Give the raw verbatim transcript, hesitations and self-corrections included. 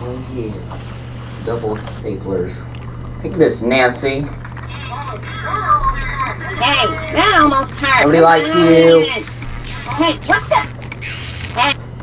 Oh yeah. Double staplers. Take this, Nancy. Hey, that almost hurt. Nobody likes you. Hey, what's that? Hey.